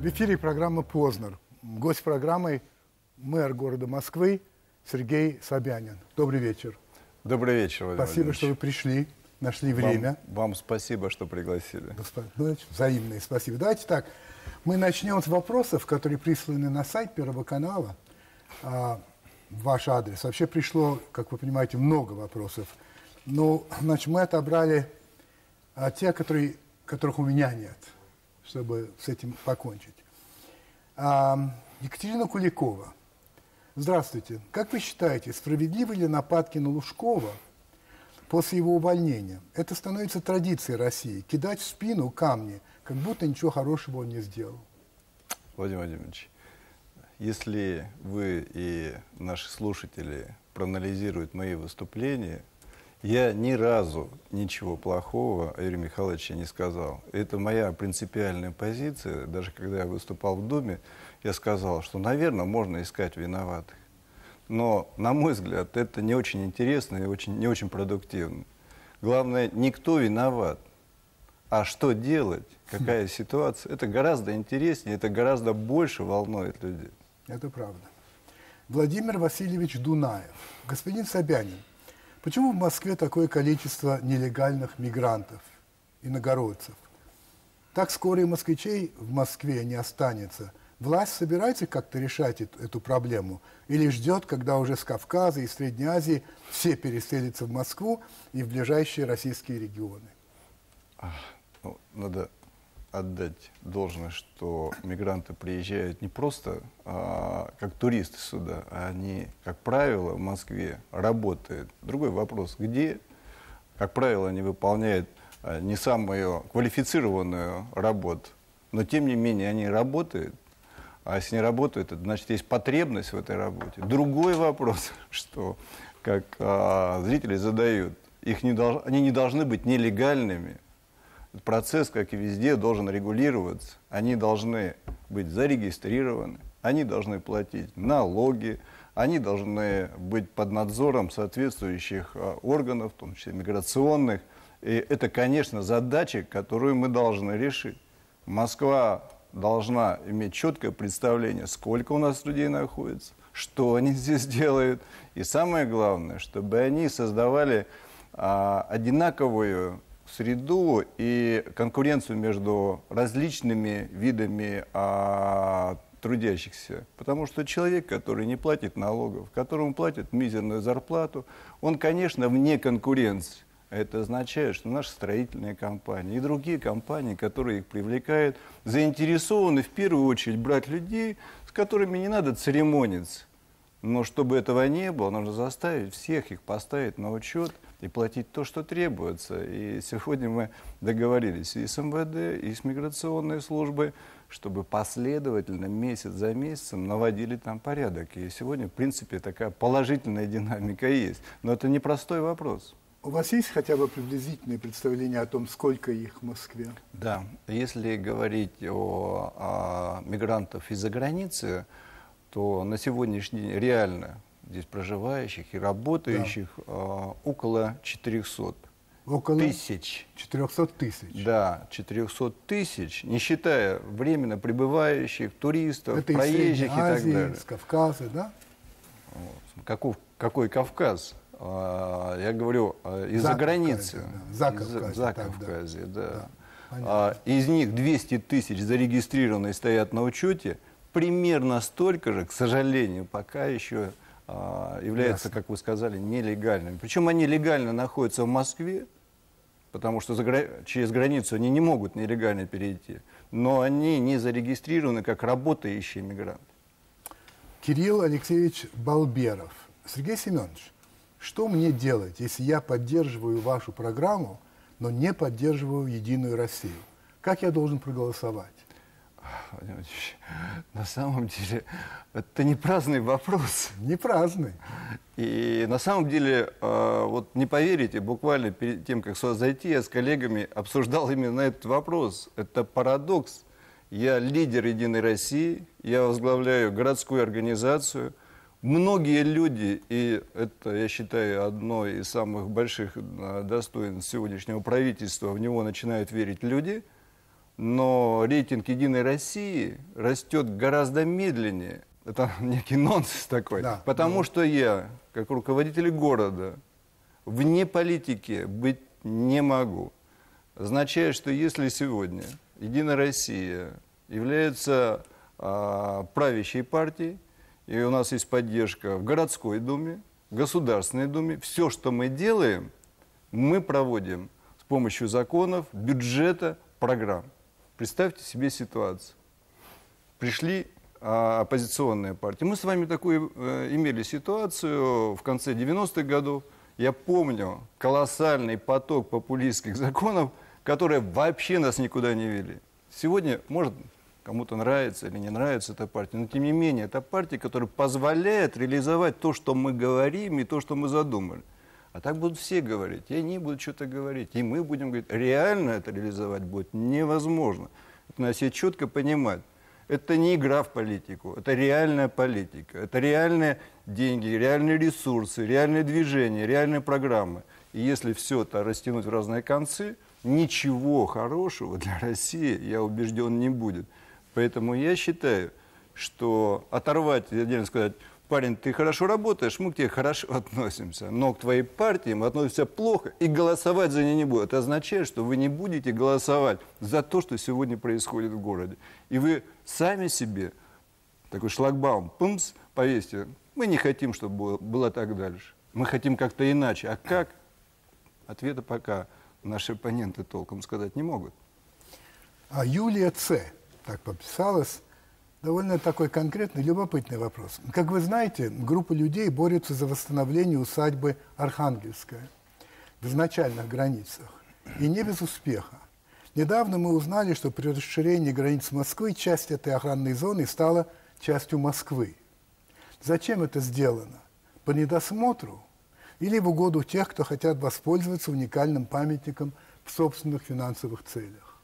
В эфире программа «Познер». Гость программы – мэр города Москвы Сергей Собянин. Добрый вечер. Добрый вечер, Владимир Спасибо, Владимирович. что вы пришли, нашли время. Вам спасибо, что пригласили. Взаимное спасибо. Давайте так, мы начнем с вопросов, которые присланы на сайт Первого канала. Ваш адрес. Вообще пришло, как вы понимаете, много вопросов. Но, значит, мы отобрали те, которых у меня нет, чтобы с этим покончить. Екатерина Куликова. Здравствуйте. Как вы считаете, справедливы ли нападки на Лужкова после его увольнения? Это становится традицией России – кидать в спину камни, как будто ничего хорошего он не сделал. Владимир Владимирович, если вы и наши слушатели проанализируют мои выступления, я ни разу ничего плохого о Юрии Михайловиче не сказал. Это моя принципиальная позиция. Даже когда я выступал в Думе, я сказал, что, наверное, можно искать виноватых. Но, на мой взгляд, это не очень интересно и не очень продуктивно. Главное, не кто виноват, а что делать, какая ситуация. Это гораздо интереснее, это гораздо больше волнует людей. Это правда. Владимир Васильевич Дунаев. Господин Собянин, почему в Москве такое количество нелегальных мигрантов, иногородцев? Так скоро и москвичей в Москве не останется. Власть собирается как-то решать эту проблему? Или ждет, когда уже с Кавказа и Средней Азии все переселятся в Москву и в ближайшие российские регионы? Надо отдать должное, что мигранты приезжают не просто как туристы сюда, а они, как правило, в Москве работают. Другой вопрос, где? Как правило, они выполняют не самую квалифицированную работу, но тем не менее они работают. А если не работают, это значит, есть потребность в этой работе. Другой вопрос, что, как зрители задают, они не должны быть нелегальными. Процесс, как и везде, должен регулироваться. Они должны быть зарегистрированы, они должны платить налоги, они должны быть под надзором соответствующих органов, в том числе миграционных. И это, конечно, задача, которую мы должны решить. Москва должна иметь четкое представление, сколько у нас людей находится, что они здесь делают. И самое главное, чтобы они создавали одинаковую среду и конкуренцию между различными видами трудящихся. Потому что человек, который не платит налогов, которому платят мизерную зарплату, он, конечно, вне конкуренции. Это означает, что наши строительные компании и другие компании, которые их привлекают, заинтересованы в первую очередь брать людей, с которыми не надо церемониться. Но чтобы этого не было, нужно заставить всех их поставить на учет и платить то, что требуется. И сегодня мы договорились и с МВД, и с миграционной службой, чтобы последовательно, месяц за месяцем наводили там порядок. И сегодня, в принципе, такая положительная динамика есть. Но это непростой вопрос. У вас есть хотя бы приблизительное представление о том, сколько их в Москве? Да. Если говорить о мигрантах из-за границы, то на сегодняшний день реально здесь проживающих и работающих около 400 тысяч. 400 тысяч? Да, 400 тысяч, не считая временно прибывающих, туристов, это проезжих и так далее. С Кавказа, да? Какой Кавказ? Я говорю, из-за границы. Да. За Кавказе, да. Из них 200 тысяч зарегистрированные стоят на учете. Примерно столько же, к сожалению, пока еще являются, как вы сказали, нелегальными. Причем они легально находятся в Москве, потому что через границу они не могут нелегально перейти, но они не зарегистрированы как работающие мигранты. Кирилл Алексеевич Балберов. Сергей Семенович, что мне делать, если я поддерживаю вашу программу, но не поддерживаю «Единую Россию»? Как я должен проголосовать? На самом деле, это не праздный вопрос. Не праздный. И на самом деле, вот не поверите, буквально перед тем, как сюда зайти, я с коллегами обсуждал именно этот вопрос. Это парадокс. Я лидер «Единой России», я возглавляю городскую организацию. Многие люди, и это, я считаю, одно из самых больших достоинств сегодняшнего правительства, в него начинают верить люди. но рейтинг «Единой России» растет гораздо медленнее. Это некий нонсенс такой. Да, потому что я, как руководитель города, вне политики быть не могу. Означает, что если сегодня «Единая Россия» является правящей партией, и у нас есть поддержка в городской думе, в Государственной думе, все, что мы делаем, мы проводим с помощью законов, бюджета, программ. Представьте себе ситуацию. Пришли оппозиционные партии. Мы с вами такую имели ситуацию в конце 90-х годов. Я помню колоссальный поток популистских законов, которые вообще нас никуда не вели. Сегодня, может, кому-то нравится или не нравится эта партия, но тем не менее, это партия, которая позволяет реализовать то, что мы говорим, и то, что мы задумали. А так будут все говорить, и они будут что-то говорить, и мы будем говорить. Реально это реализовать будет невозможно. Это надо себе четко понимать. Это не игра в политику, это реальная политика, это реальные деньги, реальные ресурсы, реальные движения, реальные программы. И если все это растянуть в разные концы, ничего хорошего для России, я убежден, не будет. Поэтому я считаю, что оторвать, отдельно сказать, парень, ты хорошо работаешь, мы к тебе хорошо относимся, но к твоей партии мы относимся плохо и голосовать за нее не будем. Это означает, что вы не будете голосовать за то, что сегодня происходит в городе. И вы сами себе такой шлагбаум, пумс, повесьте. Мы не хотим, чтобы было так дальше. Мы хотим как-то иначе. А как? Ответа пока наши оппоненты толком сказать не могут. А Юлия Ц. так подписалась. Довольно такой конкретный, любопытный вопрос. Как вы знаете, группа людей борется за восстановление усадьбы Архангельская в изначальных границах. И не без успеха. Недавно мы узнали, что при расширении границ Москвы часть этой охранной зоны стала частью Москвы. Зачем это сделано? По недосмотру? Или в угоду тех, кто хотят воспользоваться уникальным памятником в собственных финансовых целях?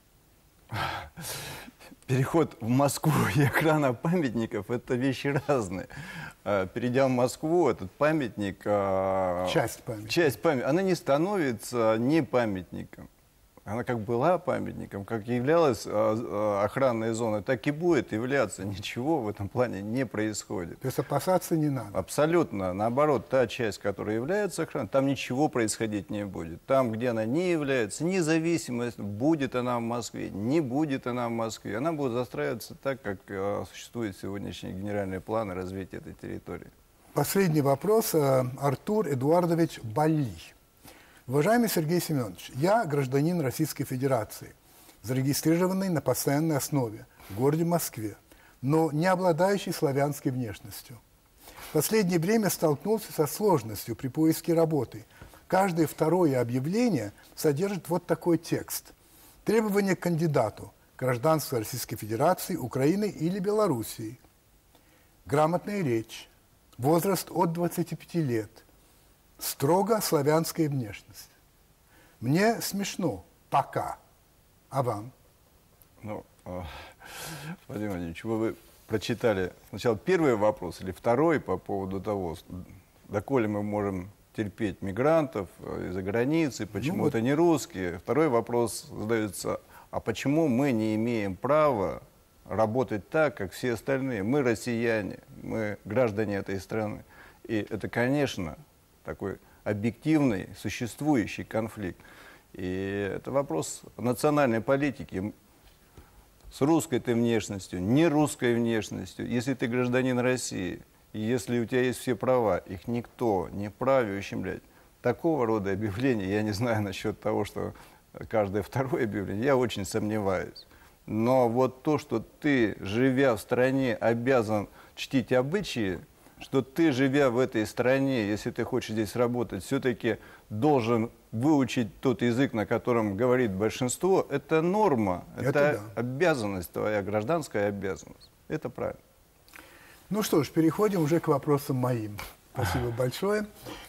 Переход в Москву и охрана памятников – это вещи разные. Перейдя в Москву, этот памятник… Часть памятника. Она не становится не памятником. Она как была памятником, как являлась охранной зоной, так и будет являться. Ничего в этом плане не происходит. То есть опасаться не надо? Абсолютно. Наоборот, та часть, которая является охраной, там ничего происходить не будет. Там, где она не является, независимо, будет она в Москве, не будет она в Москве, она будет застраиваться так, как существуют сегодняшние генеральные планы развития этой территории. Последний вопрос. Артур Эдуардович Балли. Уважаемый Сергей Семенович, я гражданин Российской Федерации, зарегистрированный на постоянной основе в городе Москве, но не обладающий славянской внешностью. В последнее время столкнулся со сложностью при поиске работы. Каждое второе объявление содержит вот такой текст. Требования к кандидату: гражданство Российской Федерации, Украины или Белоруссии. Грамотная речь, возраст от 25 лет. Строго славянская внешность. Мне смешно. Пока. А вам? Ну, Владимир Владимирович, вы прочитали сначала первый вопрос или второй по поводу того, доколе мы можем терпеть мигрантов из-за границы, почему это не русские. Второй вопрос задается, а почему мы не имеем права работать так, как все остальные? Мы россияне, мы граждане этой страны. И это, конечно, такой объективный, существующий конфликт. И это вопрос национальной политики. С русской ты внешностью, не русской внешностью. Если ты гражданин России, и если у тебя есть все права, их никто не вправе ущемлять. Такого рода объявления, я не знаю насчет того, что каждое второе объявление, я очень сомневаюсь. Но вот то, что ты, живя в стране, обязан чтить обычаи, что ты, живя в этой стране, если ты хочешь здесь работать, все-таки должен выучить тот язык, на котором говорит большинство, это норма, это обязанность твоя, гражданская обязанность. Это правильно. Ну что ж, переходим уже к вопросам моим. Спасибо большое.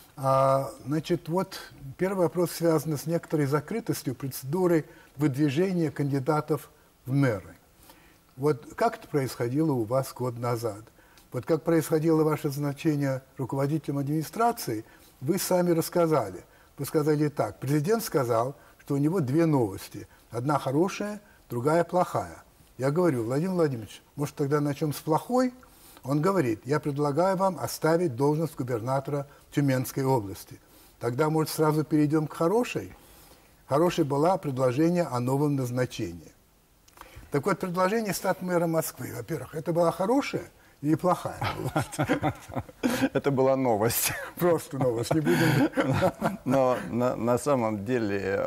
Значит, вот первый вопрос связан с некоторой закрытостью процедуры выдвижения кандидатов в мэры. Вот как это происходило у вас год назад? Вот как происходило ваше назначение руководителем администрации, вы сами рассказали. Вы сказали так: президент сказал, что у него две новости. Одна хорошая, другая плохая. Я говорю: Владимир Владимирович, может, тогда начнем с плохой? Он говорит: я предлагаю вам оставить должность губернатора Тюменской области. Тогда, может, сразу перейдем к хорошей? Хорошей было предложение о новом назначении. Так вот, предложение стать мэром Москвы, во-первых, это была хорошая или плохая? Это была новость. Просто новость, не будем... Но на самом деле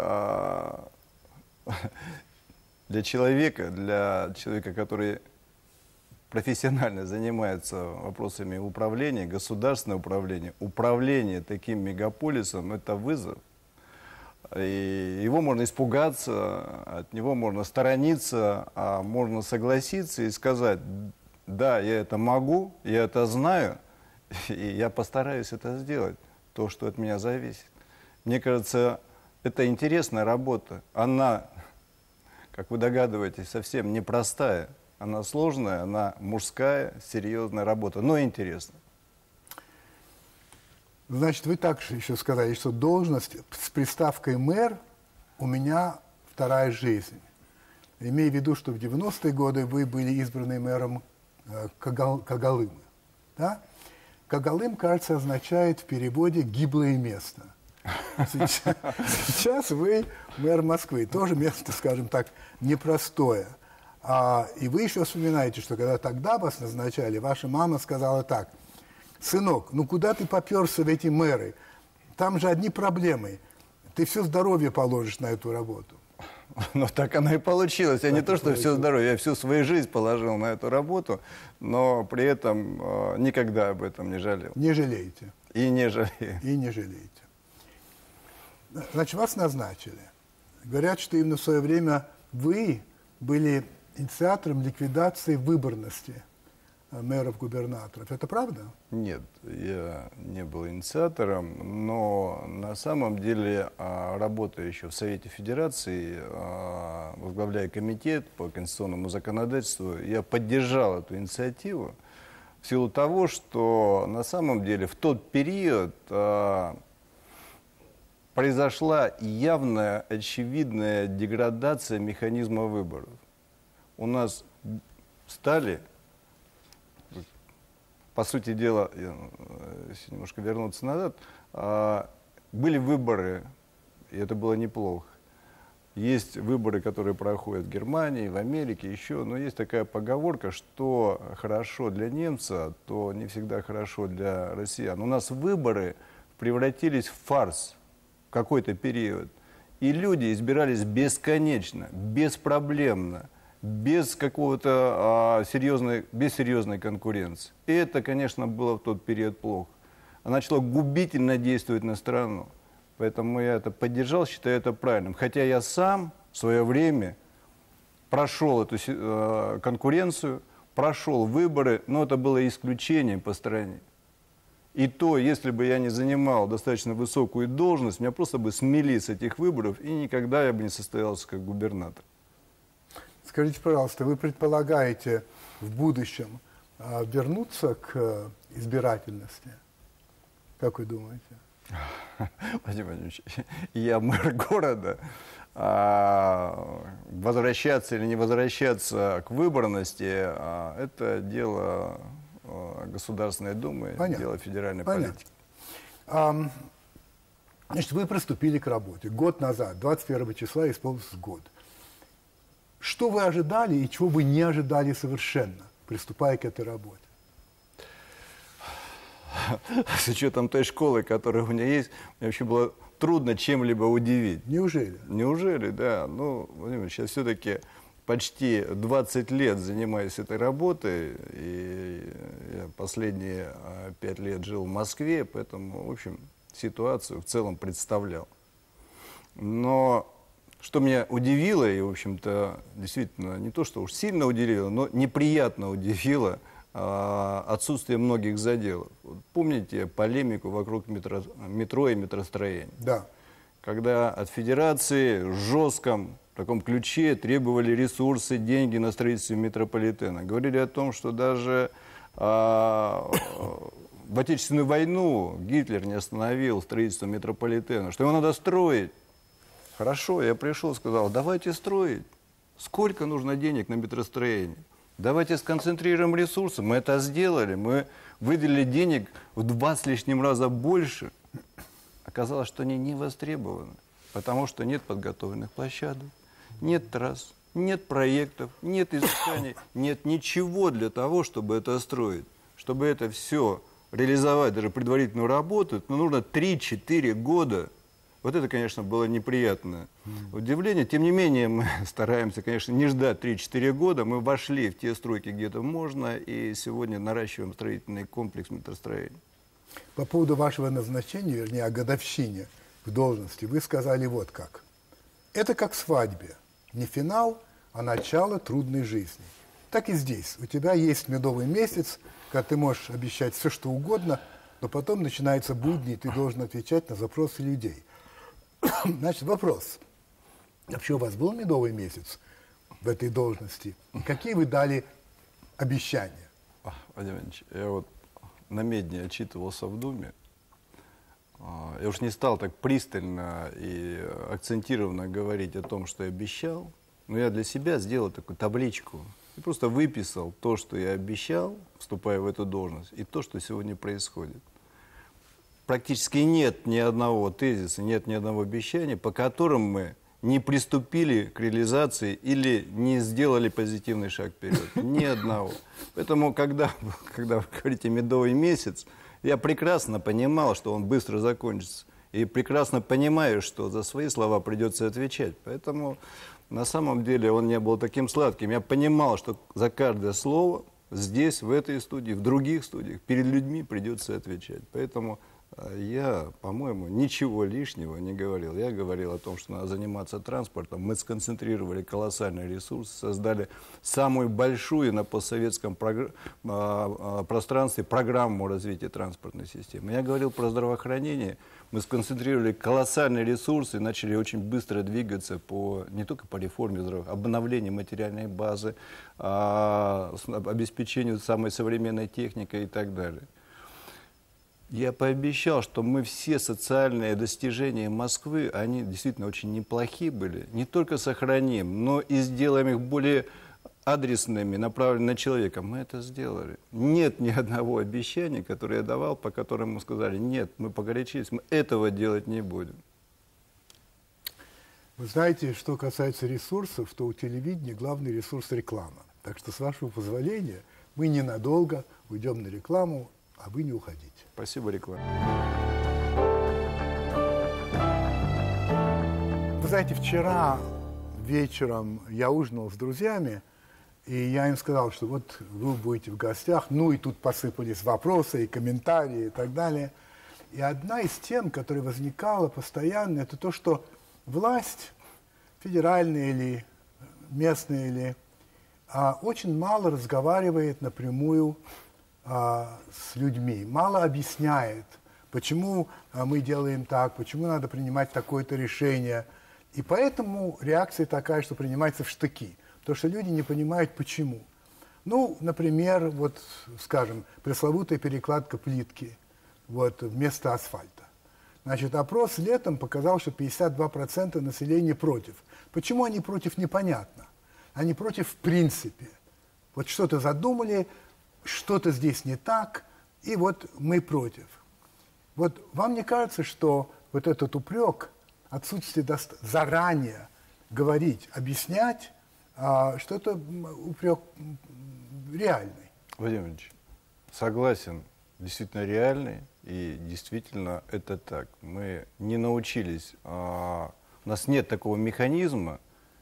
для человека, который профессионально занимается вопросами управления, государственного управление таким мегаполисом – это вызов. И его можно испугаться, от него можно сторониться, а можно согласиться и сказать: да, я это могу, я это знаю, и я постараюсь это сделать, то, что от меня зависит. Мне кажется, это интересная работа. Она, как вы догадываетесь, совсем непростая. Она сложная, она мужская, серьезная работа, но интересная. Значит, вы также еще сказали, что должность с приставкой «мэр» у меня вторая жизнь. Имея в виду, что в 90-е годы вы были избраны мэром Когалымы. Да? Когалым, кажется, означает в переводе «гиблое место». Сейчас вы мэр Москвы. Тоже место, скажем так, непростое. И вы еще вспоминаете, что когда тогда вас назначали, ваша мама сказала так: сынок, ну куда ты попёрся в эти мэры? Там же одни проблемы. Ты все здоровье положишь на эту работу. Ну, так оно и получилось. Я не то, что все здоровье, я всю свою жизнь положил на эту работу, но при этом никогда об этом не жалел. Не жалеете. И не жалею. И не жалеете. Значит, вас назначили. Говорят, что именно в свое время вы были инициатором ликвидации выборности мэров-губернаторов. Это правда? Нет, я не был инициатором, но на самом деле, работая еще в Совете Федерации, возглавляя комитет по конституционному законодательству, я поддержал эту инициативу в силу того, что на самом деле в тот период произошла явная, очевидная деградация механизма выборов. У нас стали, по сути дела, если немножко вернуться назад, были выборы, и это было неплохо. Есть выборы, которые проходят в Германии, в Америке, еще, но есть такая поговорка, что хорошо для немца, то не всегда хорошо для россиян. У нас выборы превратились в фарс в какой-то период, и люди избирались бесконечно, беспроблемно, без какого-то без серьезной конкуренции. И это, конечно, было в тот период плохо. Она начала губительно действовать на страну. Поэтому я это поддержал, считаю это правильным. Хотя я сам в свое время прошел эту конкуренцию, прошел выборы, но это было исключением по стране. И то, если бы я не занимал достаточно высокую должность, меня просто бы смели с этих выборов, и никогда я бы не состоялся как губернатор. Скажите, пожалуйста, вы предполагаете в будущем вернуться к избирательности? Как вы думаете? Владимир Владимирович, я мэр города. Возвращаться или не возвращаться к выборности, это дело Государственной Думы, дело федеральной политики. Значит, вы приступили к работе год назад, 21 числа исполнился год. Что вы ожидали и чего вы не ожидали совершенно, приступая к этой работе? С учетом той школы, которая у меня есть, мне вообще было трудно чем-либо удивить. Неужели? Неужели, да. Ну, Владимир, сейчас все-таки почти 20 лет занимаюсь этой работой, и я последние 5 лет жил в Москве, поэтому, в общем, ситуацию в целом представлял. Но что меня удивило, и, в общем-то, действительно, не то, что уж сильно удивило, но неприятно удивило отсутствие многих заделов. Вот помните полемику вокруг метро и метростроения? Да. Когда от Федерации в жестком таком ключе требовали ресурсы, деньги на строительство метрополитена. Говорили о том, что даже в Отечественную войну Гитлер не остановил строительство метрополитена, что его надо строить. Хорошо, я пришел, сказал: давайте строить. Сколько нужно денег на метростроение? Давайте сконцентрируем ресурсы. Мы это сделали. Мы выделили денег в 2 с лишним раза больше. Оказалось, что они не востребованы, потому что нет подготовленных площадок, нет трасс, нет проектов, нет изысканий, нет ничего для того, чтобы это строить. Чтобы это все реализовать, даже предварительную работу, нужно 3-4 года. Вот это, конечно, было неприятное удивление. Тем не менее, мы стараемся, конечно, не ждать 3-4 года. Мы вошли в те стройки, где это можно, и сегодня наращиваем строительный комплекс метростроения. По поводу вашего назначения, вернее, о годовщине в должности, вы сказали вот как. Это как в свадьбе. Не финал, а начало трудной жизни. Так и здесь. У тебя есть медовый месяц, когда ты можешь обещать все, что угодно, но потом начинаются будни, и ты должен отвечать на запросы людей. Значит, вопрос. Вообще у вас был медовый месяц в этой должности? И какие вы дали обещания? Владимир Ильич, я вот на медне отчитывался в Думе. Я уж не стал так пристально и акцентированно говорить о том, что я обещал, но я для себя сделал такую табличку и просто выписал то, что я обещал, вступая в эту должность, и то, что сегодня происходит. Практически нет ни одного тезиса, нет ни одного обещания, по которым мы не приступили к реализации или не сделали позитивный шаг вперед. Ни одного. Поэтому, когда вы говорите «медовый месяц», я прекрасно понимал, что он быстро закончится. И прекрасно понимаю, что за свои слова придется отвечать. Поэтому на самом деле он не был таким сладким. Я понимал, что за каждое слово здесь, в этой студии, в других студиях, перед людьми придется отвечать. Поэтому я, по-моему, ничего лишнего не говорил. Я говорил о том, что надо заниматься транспортом. Мы сконцентрировали колоссальный ресурс, создали самую большую на постсоветском пространстве программу развития транспортной системы. Я говорил про здравоохранение. Мы сконцентрировали колоссальный ресурс и начали очень быстро двигаться не только по реформе здравоохранения, обновлению материальной базы, обеспечению самой современной техникой и так далее. Я пообещал, что мы все социальные достижения Москвы, они действительно очень неплохие были, не только сохраним, но и сделаем их более адресными, направленными на человека. Мы это сделали. Нет ни одного обещания, которое я давал, по которому мы сказали, нет, мы погорячились, мы этого делать не будем. Вы знаете, что касается ресурсов, то у телевидения главный ресурс – реклама. Так что, с вашего позволения, мы ненадолго уйдем на рекламу, а вы не уходите. Спасибо, реклама. Вы знаете, вчера вечером я ужинал с друзьями, и я им сказал, что вот вы будете в гостях, ну и тут посыпались вопросы и комментарии и так далее. И одна из тем, которая возникала постоянно, это то, что власть, федеральная или местная, очень мало разговаривает напрямую с людьми, мало объясняет, почему мы делаем так, почему надо принимать такое-то решение. И поэтому реакция такая, что принимается в штыки, потому что люди не понимают, почему. Ну, например, вот, скажем, пресловутая перекладка плитки вместо асфальта. Значит, опрос летом показал, что 52% населения против. Почему они против, непонятно. Они против в принципе. Вот что-то задумали, что-то здесь не так, и вот мы против. Вот вам не кажется, что вот этот упрек, отсутствие заранее говорить, объяснять, что это упрек реальный? Владимир Ильич, согласен, действительно реальный, и действительно это так. Мы не научились, у нас нет такого механизма,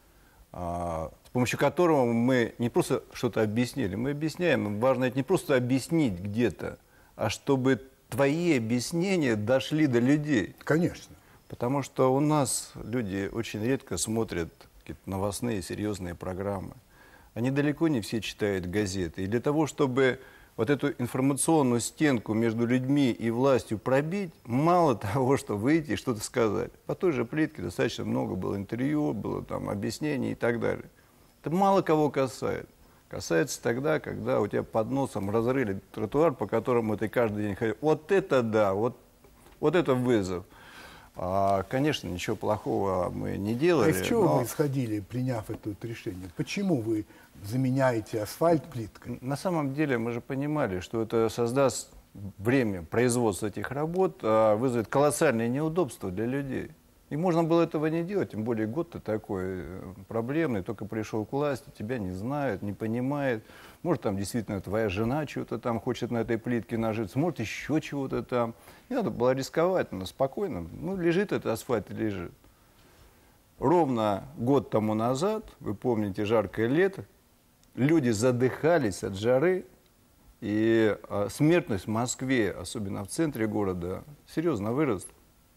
с помощью которого мы не просто что-то объяснили, мы объясняем. Важно это не просто объяснить где-то, а чтобы твои объяснения дошли до людей. Конечно. Потому что у нас люди очень редко смотрят какие-то новостные серьезные программы. Они далеко не все читают газеты. И для того, чтобы вот эту информационную стенку между людьми и властью пробить, мало того, что выйти и что-то сказать. По той же плитке достаточно много было интервью, было там объяснений и так далее. Это мало кого касается. Касается тогда, когда у тебя под носом разрыли тротуар, по которому ты каждый день ходишь. Вот это да, вот это вызов. Конечно, ничего плохого мы не делали. А из чего вы исходили, приняв это решение? Почему вы заменяете асфальт плиткой? На самом деле мы же понимали, что это создаст время производства этих работ, вызовет колоссальные неудобства для людей. И можно было этого не делать, тем более год-то такой проблемный, только пришел к власти, тебя не знают, не понимают. Может, там действительно твоя жена чего-то там хочет на этой плитке нажиться, может, еще чего-то там. Не надо было рисковать, но спокойно. Ну, лежит этот асфальт и лежит. Ровно год тому назад, вы помните, жаркое лето, люди задыхались от жары, и смертность в Москве, особенно в центре города, серьезно выросла.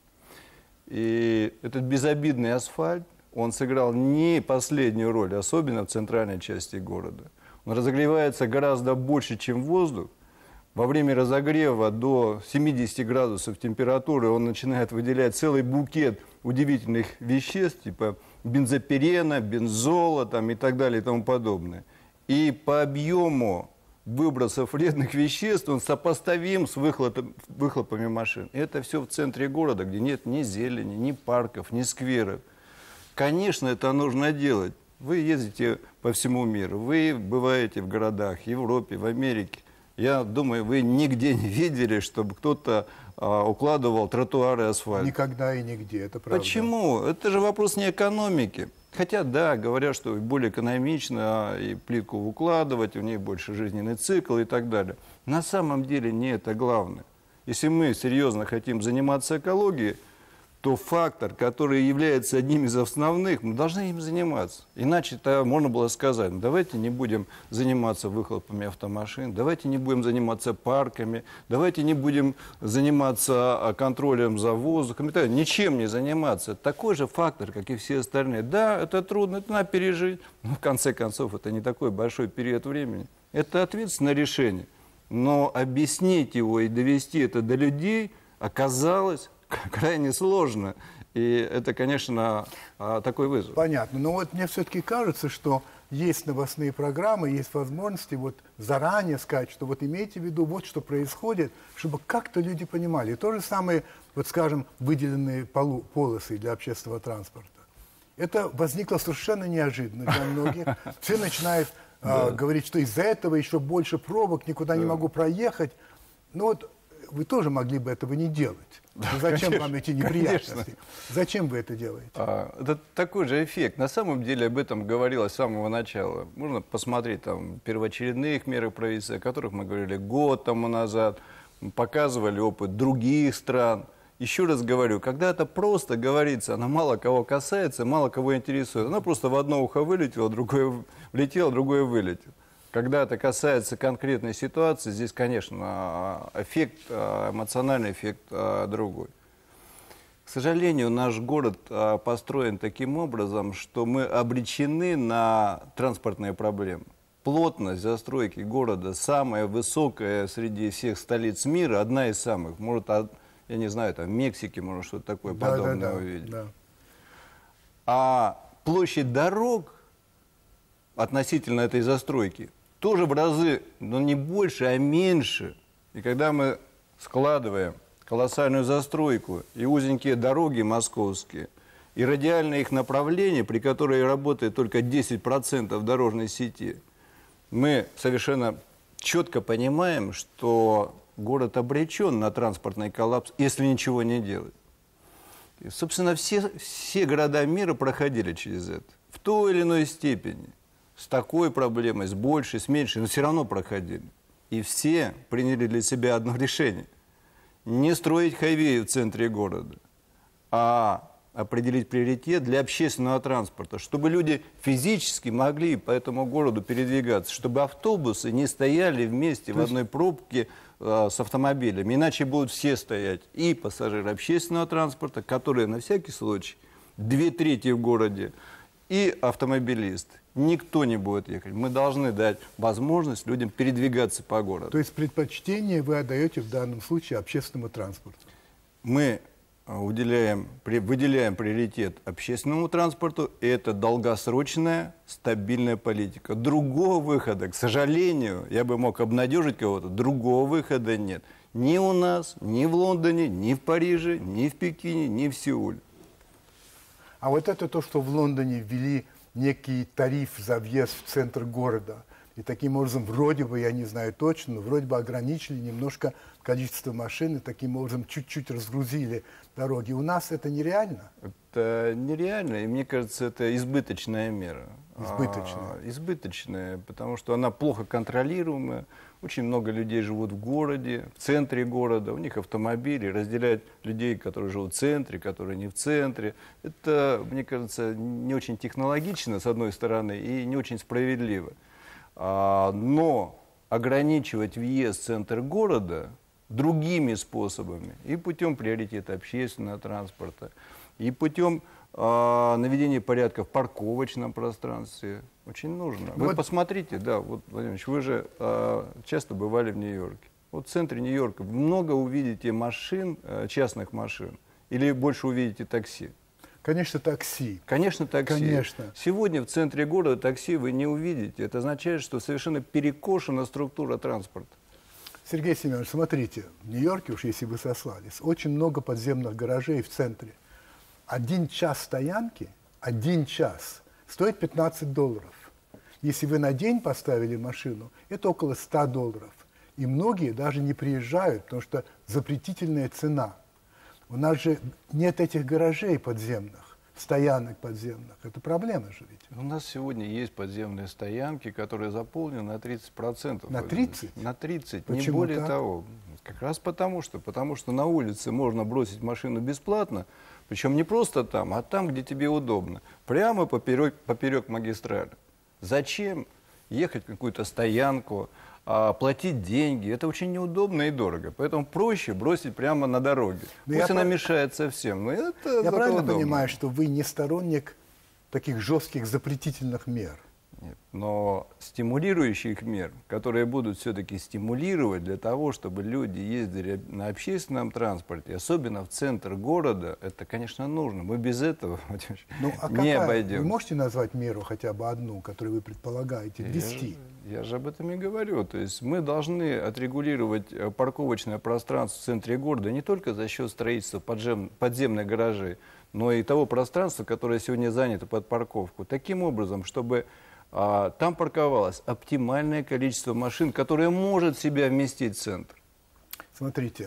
И этот безобидный асфальт, он сыграл не последнюю роль, особенно в центральной части города. Он разогревается гораздо больше, чем воздух. Во время разогрева до 70 градусов температуры он начинает выделять целый букет удивительных веществ, типа бензопирена, бензола там, и так далее и тому подобное. И по объему выбросов вредных веществ он сопоставим с выхлопами машин. И это все в центре города, где нет ни зелени, ни парков, ни скверов. Конечно, это нужно делать. Вы ездите по всему миру, вы бываете в городах, в Европе, в Америке. Я думаю, вы нигде не видели, чтобы кто-то укладывал тротуары асфальт. Никогда и нигде, это правда. Почему? Это же вопрос не экономики. Хотя, да, говорят, что более экономично и плитку укладывать, у нее больше жизненный цикл и так далее. На самом деле не это главное. Если мы серьезно хотим заниматься экологией, то фактор, который является одним из основных, мы должны им заниматься. Иначе-то можно было сказать, ну, давайте не будем заниматься выхлопами автомашин, давайте не будем заниматься парками, давайте не будем заниматься контролем за воздухом, ничем не заниматься. Такой же фактор, как и все остальные. Да, это трудно, это надо пережить, но в конце концов это не такой большой период времени. Это ответственное решение. Но объяснить его и довести это до людей оказалось крайне сложно. И это, конечно, такой вызов. Понятно. Но вот мне все-таки кажется, что есть новостные программы, есть возможности вот заранее сказать, что вот имейте в виду, вот что происходит, чтобы как-то люди понимали. И то же самое, вот скажем, выделенные полосы для общественного транспорта. Это возникло совершенно неожиданно для многих. Все начинают говорить, что из-за этого еще больше пробок, никуда не могу проехать. Ну вот вы тоже могли бы этого не делать. Да, зачем конечно, вам эти неприятности? Конечно. Зачем вы это делаете? Это такой же эффект. На самом деле об этом говорилось с самого начала. Можно посмотреть там первоочередных мер правительства, о которых мы говорили год тому назад, показывали опыт других стран. Еще раз говорю, когда это просто говорится, оно мало кого касается, мало кого интересует. Оно просто в одно ухо вылетело, другое влетело, другое вылетело. Когда это касается конкретной ситуации, здесь, конечно, эффект, эмоциональный эффект другой. К сожалению, наш город построен таким образом, что мы обречены на транспортные проблемы. Плотность застройки города самая высокая среди всех столиц мира, одна из самых. Может, я не знаю, там в Мексике можно что-то такое подобное увидеть. Да. А площадь дорог относительно этой застройки тоже в разы, но не больше, а меньше. И когда мы складываем колоссальную застройку и узенькие дороги московские, и радиальные их направления, при которых работает только 10% дорожной сети, мы совершенно четко понимаем, что город обречен на транспортный коллапс, если ничего не делать. И, собственно, все города мира проходили через это в той или иной степени. С такой проблемой, с большей, с меньшей, но все равно проходили. И все приняли для себя одно решение. Не строить хайвей в центре города, а определить приоритет для общественного транспорта, чтобы люди физически могли по этому городу передвигаться, чтобы автобусы не стояли вместе в одной пробке с автомобилями. Иначе будут все стоять. И пассажиры общественного транспорта, которые на всякий случай 2/3 в городе, и автомобилисты. Никто не будет ехать. Мы должны дать возможность людям передвигаться по городу. То есть предпочтение вы отдаете в данном случае общественному транспорту? Мы выделяем приоритет общественному транспорту, и это долгосрочная, стабильная политика. Другого выхода, к сожалению, я бы мог обнадежить кого-то, другого выхода нет. Ни у нас, ни в Лондоне, ни в Париже, ни в Пекине, ни в Сеуле. А вот это то, что в Лондоне ввели некий тариф за въезд в центр города. И таким образом, вроде бы, я не знаю точно, но вроде бы ограничили немножко количество машин и таким образом чуть-чуть разгрузили дороги. У нас это нереально? Это нереально, и мне кажется, это избыточная мера. Избыточная? Избыточная, потому что она плохо контролируемая. Очень много людей живут в городе, в центре города, у них автомобили, разделять людей, которые живут в центре, которые не в центре. Это, мне кажется, не очень технологично, с одной стороны, и не очень справедливо. Но ограничивать въезд в центр города другими способами, и путем приоритета общественного транспорта, и путем наведения порядка в парковочном пространстве, очень нужно. Вы Вот. посмотрите, да, вот, Владимир Ильич, вы же часто бывали в Нью-Йорке. Вот в центре Нью-Йорка много увидите машин, частных машин, или больше увидите такси? Конечно, такси. Конечно, такси. Конечно. Сегодня в центре города такси вы не увидите. Это означает, что совершенно перекошена структура транспорта. Сергей Семенович, смотрите, в Нью-Йорке, уж если вы сослались, очень много подземных гаражей в центре. 1 час стоянки, 1 час, стоит $15. Если вы на день поставили машину, это около $100. И многие даже не приезжают, потому что запретительная цена. У нас же нет этих гаражей подземных, стоянок подземных. Это проблема же ведь. У нас сегодня есть подземные стоянки, которые заполнены на 30%. На 30? На 30, Почему не более так? того. Как раз потому что на улице можно бросить машину бесплатно, причем не просто там, а там, где тебе удобно. Прямо поперек магистрали. Зачем ехать в какую-то стоянку, платить деньги? Это очень неудобно и дорого. Поэтому проще бросить прямо на дороге. Но Пусть я она по- мешает совсем, но это Я зато правильно удобно. понимаю, что вы не сторонник таких жестких запретительных мер? Нет. Но стимулирующих мер, которые будут все-таки стимулировать для того, чтобы люди ездили на общественном транспорте, особенно в центр города, это, конечно, нужно. Мы без этого Ну, а не какая? обойдем. Вы можете назвать меру хотя бы одну, которую вы предполагаете ввести? Я же об этом и говорю. То есть мы должны отрегулировать парковочное пространство в центре города не только за счет строительства подземных гаражей, но и того пространства, которое сегодня занято под парковку. Таким образом, чтобы там парковалось оптимальное количество машин, которое может в себя вместить центр. Смотрите,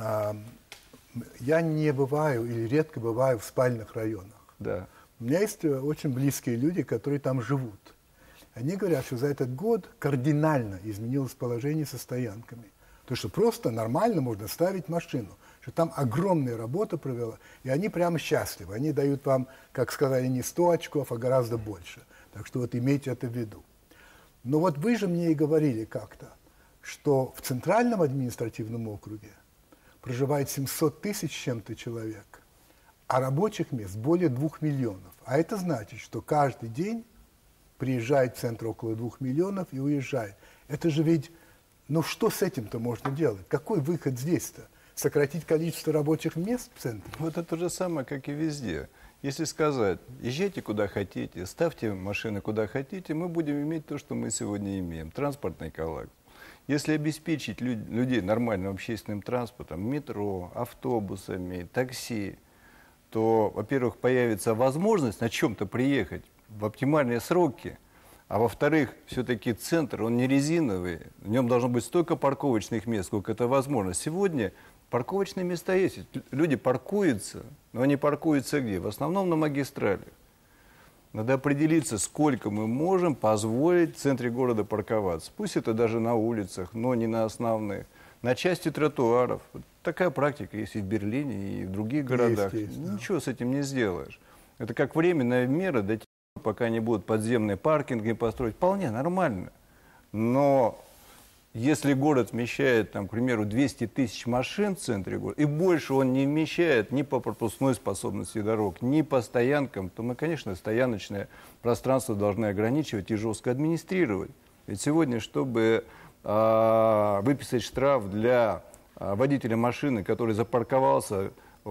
я не бываю или редко бываю в спальных районах. Да. У меня есть очень близкие люди, которые там живут. Они говорят, что за этот год кардинально изменилось положение со стоянками. То, что просто нормально можно ставить машину, что там огромная работа провела, и они прямо счастливы. Они дают вам, как сказали, не 100 очков, а гораздо больше. Так что вот имейте это в виду. Но вот вы же мне и говорили как-то, что в Центральном административном округе проживает 700 тысяч с чем-то человек, а рабочих мест более 2 миллионов. А это значит, что каждый день приезжает в центр около 2 миллионов и уезжает. Это же ведь, ну что с этим-то можно делать? Какой выход здесь-то? Сократить количество рабочих мест в центре? Вот это то же самое, как и везде. Если сказать, езжайте куда хотите, ставьте машины куда хотите, мы будем иметь то, что мы сегодня имеем. Транспортный коллапс. Если обеспечить людей нормальным общественным транспортом, метро, автобусами, такси, то, во-первых, появится возможность на чем-то приехать в оптимальные сроки, а во-вторых, все-таки центр, он не резиновый, в нем должно быть столько парковочных мест, сколько это возможно. Сегодня парковочные места есть, люди паркуются, но они паркуются где? В основном на магистрали. Надо определиться, сколько мы можем позволить в центре города парковаться. Пусть это даже на улицах, но не на основных. На части тротуаров. Вот такая практика есть и в Берлине, и в других городах. Есть, да. Ничего с этим не сделаешь. Это как временная мера до тех пор, пока не будут подземные паркинги построить. Вполне нормально. Но если город вмещает, там, к примеру, 200 тысяч машин в центре города, и больше он не вмещает ни по пропускной способности дорог, ни по стоянкам, то мы, конечно, стояночное пространство должны ограничивать и жестко администрировать. Ведь сегодня, чтобы выписать штраф для водителя машины, который запарковался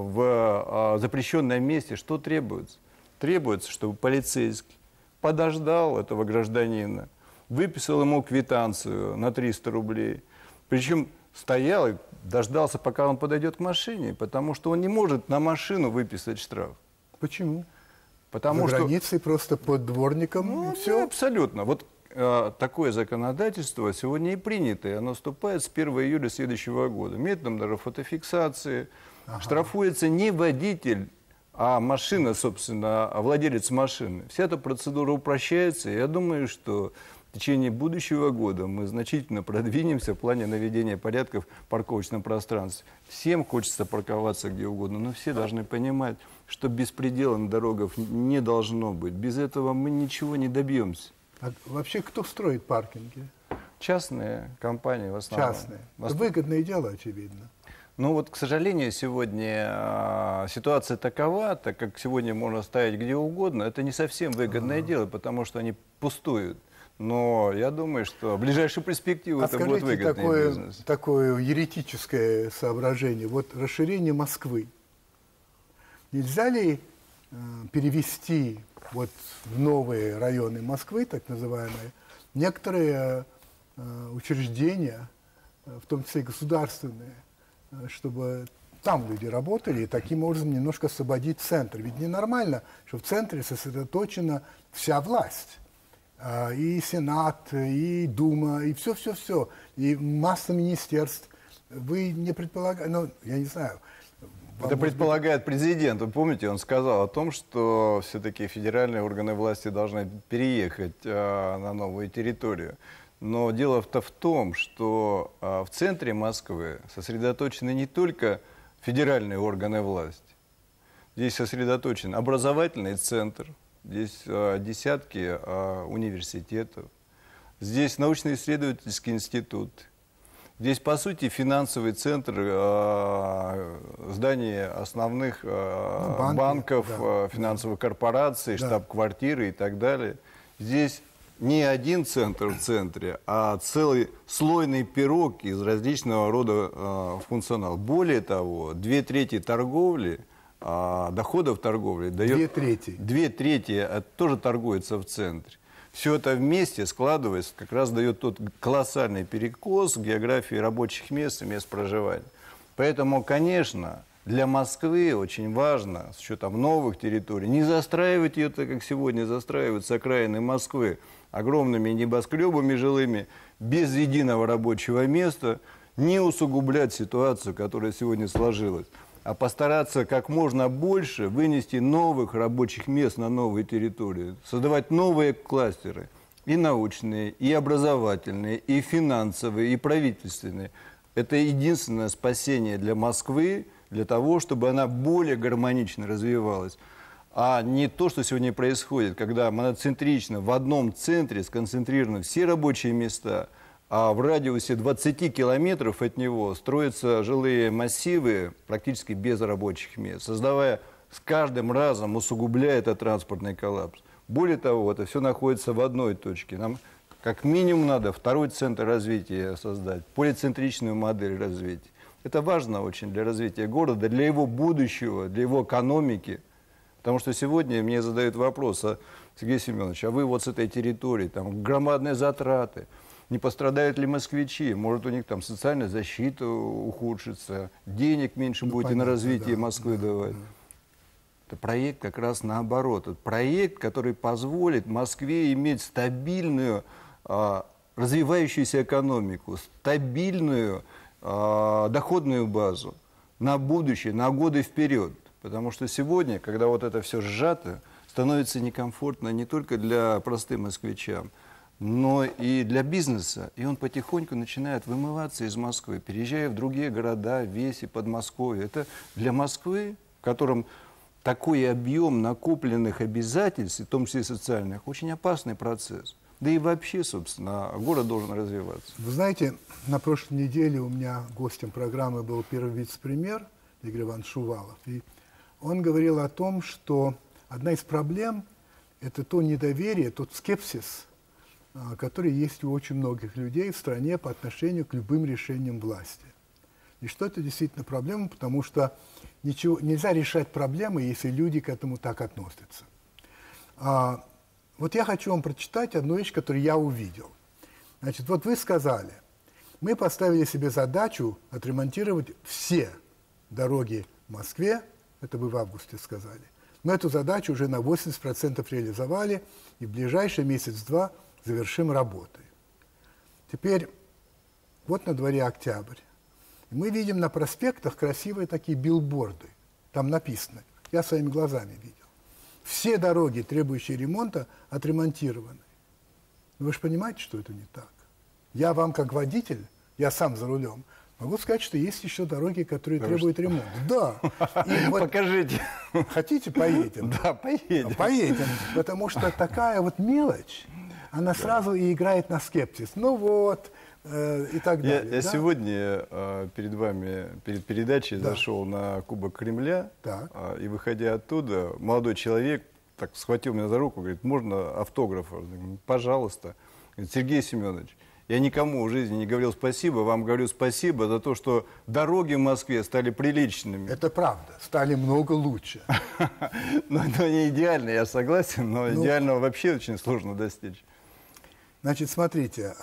в запрещенном месте, что требуется? Требуется, чтобы полицейский подождал этого гражданина, выписал ему квитанцию на 300 рублей. Причем стоял и дождался, пока он подойдет к машине, потому что он не может на машину выписать штраф. Почему? Потому За что... границей просто под дворником, Ну, и все. да, абсолютно. Вот такое законодательство сегодня и принято, и оно вступает с 1 июля следующего года. Методом даже фотофиксации. Штрафуется не водитель, а машина, собственно, а владелец машины. Вся эта процедура упрощается, и я думаю, что в течение будущего года мы значительно продвинемся в плане наведения порядка в парковочном пространстве. Всем хочется парковаться где угодно, но все должны понимать, что беспредела на дорогах не должно быть. Без этого мы ничего не добьемся. А вообще кто строит паркинги? Частные компании в основном. Частные. Это выгодное дело, очевидно. Ну вот, к сожалению, сегодня ситуация такова, так как сегодня можно ставить где угодно, это не совсем выгодное дело, потому что они пустуют. Но я думаю, что в ближайшую перспективу это будет выгодный бизнес. Такое еретическое соображение. Вот расширение Москвы. Нельзя ли перевести вот в новые районы Москвы, так называемые, некоторые учреждения, в том числе и государственные, чтобы там люди работали и таким образом немножко освободить центр. Ведь ненормально, что в центре сосредоточена вся власть. И Сенат, и Дума, и все-все-все. И масса министерств. Вы не предполагаете, ну, я не знаю. Это предполагает президент. Вы помните, он сказал о том, что все-таки федеральные органы власти должны переехать на новую территорию. Но дело-то в том, что в центре Москвы сосредоточены не только федеральные органы власти. Здесь сосредоточен образовательный центр, здесь десятки университетов, здесь научно-исследовательский институт. Здесь, по сути, финансовый центр здания основных банков, да, финансовых корпораций, да, штаб-квартиры и так далее. Здесь не один центр в центре, а целый слойный пирог из различного рода функционала. Более того, 2/3 торговли, доходов торговли дает... 2/3? 2/3 тоже торгуется в центре. Все это вместе складывается, как раз дает тот колоссальный перекос географии рабочих мест и мест проживания. Поэтому, конечно, для Москвы очень важно, с учетом новых территорий, не застраивать ее так, как сегодня застраиваются окраины Москвы, огромными небоскребами жилыми, без единого рабочего места, не усугублять ситуацию, которая сегодня сложилась, а постараться как можно больше вынести новых рабочих мест на новые территории, создавать новые кластеры, и научные, и образовательные, и финансовые, и правительственные. Это единственное спасение для Москвы, для того, чтобы она более гармонично развивалась. А не то, что сегодня происходит, когда моноцентрично в одном центре сконцентрированы все рабочие места, а в радиусе 20 километров от него строятся жилые массивы практически без рабочих мест, создавая с каждым разом, усугубляя этот транспортный коллапс. Более того, это все находится в одной точке. Нам как минимум надо второй центр развития создать, полицентричную модель развития. Это важно очень для развития города, для его будущего, для его экономики. Потому что сегодня мне задают вопрос: Сергей Семенович, а вы вот с этой территории, там громадные затраты, не пострадают ли москвичи? Может, у них там социальная защита ухудшится, денег меньше будет и на развитие Москвы давать. Это проект как раз наоборот. Это проект, который позволит Москве иметь стабильную, развивающуюся экономику, стабильную доходную базу на будущее, на годы вперед. Потому что сегодня, когда вот это все сжато, становится некомфортно не только для простых москвичам, но и для бизнеса. И он потихоньку начинает вымываться из Москвы, переезжая в другие города, веси, Подмосковье. Это для Москвы, в котором такой объем накопленных обязательств, в том числе и социальных, очень опасный процесс. Да и вообще, собственно, город должен развиваться. Вы знаете, на прошлой неделе у меня гостем программы был первый вице-премьер Игорь Иванович Шувалов. И он говорил о том, что одна из проблем – это то недоверие, тот скепсис, который есть у очень многих людей в стране по отношению к любым решениям власти. И что это действительно проблема, потому что нельзя решать проблемы, если люди к этому так относятся. Вот я хочу вам прочитать одну вещь, которую я увидел. Значит, вот вы сказали, Мы поставили себе задачу отремонтировать все дороги в Москве, это вы в августе сказали. Мы эту задачу уже на 80% реализовали, и в ближайший месяц-два завершим работы. Теперь, вот на дворе октябрь. Мы видим на проспектах красивые такие билборды. Там написано, я своими глазами видел. Все дороги, требующие ремонта, отремонтированы. Но вы же понимаете, что это не так. Я вам, как водитель, я сам за рулем, могу сказать, что есть еще дороги, которые требуют ремонта. Да. И вот покажите. Хотите, поедем? Да, поедем. Поедем, потому что такая вот мелочь, она сразу и играет на скепсис. Ну вот, и так далее. Я да? сегодня перед вами, перед передачей Да. зашел на Кубок Кремля, Так. и выходя оттуда, молодой человек так схватил меня за руку, говорит, можно автограф? Я говорю, пожалуйста. Говорит, Сергей Семенович, я никому в жизни не говорил спасибо, вам говорю спасибо за то, что дороги в Москве стали приличными. Это правда, стали много лучше. Но не идеально, я согласен, но Ну, идеального вообще очень сложно достичь. Значит, смотрите,